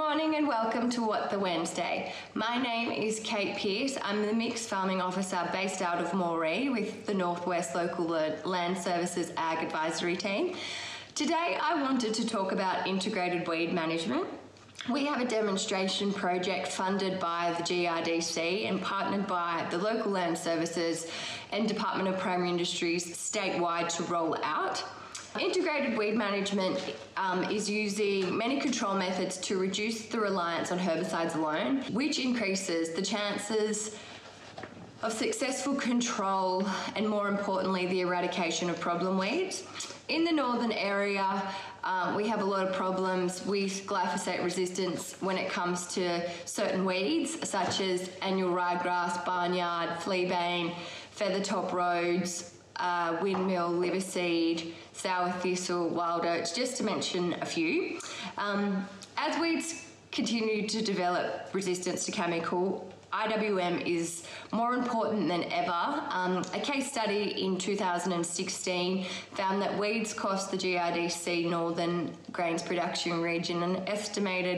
morning and welcome to What the Wednesday. My name is Kate Pearce. I'm the Mixed Farming Officer based out of Moree with the Northwest Local Land Services Ag Advisory Team. Today I wanted to talk about integrated weed management. We have a demonstration project funded by the GRDC and partnered by the Local Land Services and Department of Primary Industries statewide to roll out. Integrated weed management is using many control methods to reduce the reliance on herbicides alone, which increases the chances of successful control and, more importantly, the eradication of problem weeds. In the northern area, we have a lot of problems with glyphosate resistance when it comes to certain weeds, such as annual ryegrass, barnyard, fleabane, feathertop rhodes, windmill, liverseed, sour thistle, wild oats, just to mention a few. As weeds continue to develop resistance to chemical, IWM is more important than ever. A case study in 2016 found that weeds cost the GRDC Northern Grains Production Region an estimated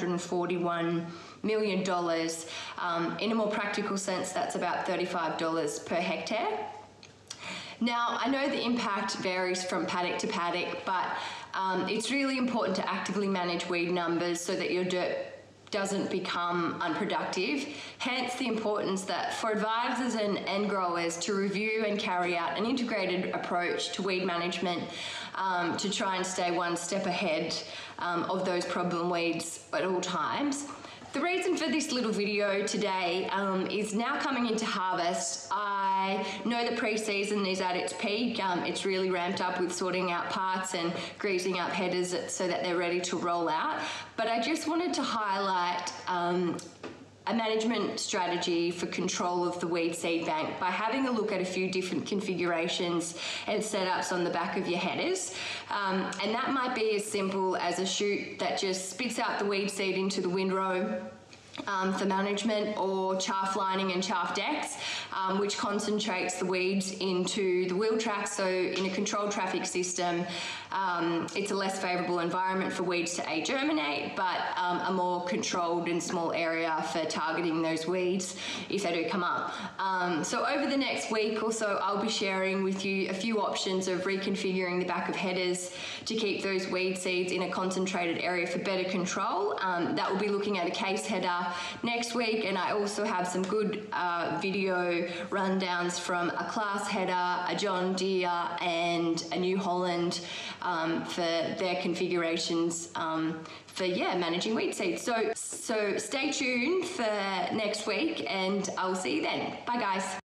$141 million. In a more practical sense, that's about $35 per hectare. Now, I know the impact varies from paddock to paddock, but it's really important to actively manage weed numbers so that your dirt doesn't become unproductive. Hence the importance that for advisors and growers to review and carry out an integrated approach to weed management to try and stay one step ahead of those problem weeds at all times. The reason for this little video today is now coming into harvest. I know the pre-season is at its peak. It's really ramped up with sorting out parts and greasing up headers so that they're ready to roll out. But I just wanted to highlight a management strategy for control of the weed seed bank by having a look at a few different configurations and setups on the back of your headers. And that might be as simple as a chute that just spits out the weed seed into the windrow for management, or chaff lining and chaff decks, which concentrates the weeds into the wheel tracks. So in a controlled traffic system, it's a less favourable environment for weeds to germinate, but a more controlled and small area for targeting those weeds if they do come up. So over the next week or so, I'll be sharing with you a few options of reconfiguring the back of headers to keep those weed seeds in a concentrated area for better control. That will be looking at a case header next week, and I also have some good video rundowns from a Claas header, a John Deere and a New Holland for their configurations for managing weed seeds. So stay tuned for next week and I'll see you then. Bye guys.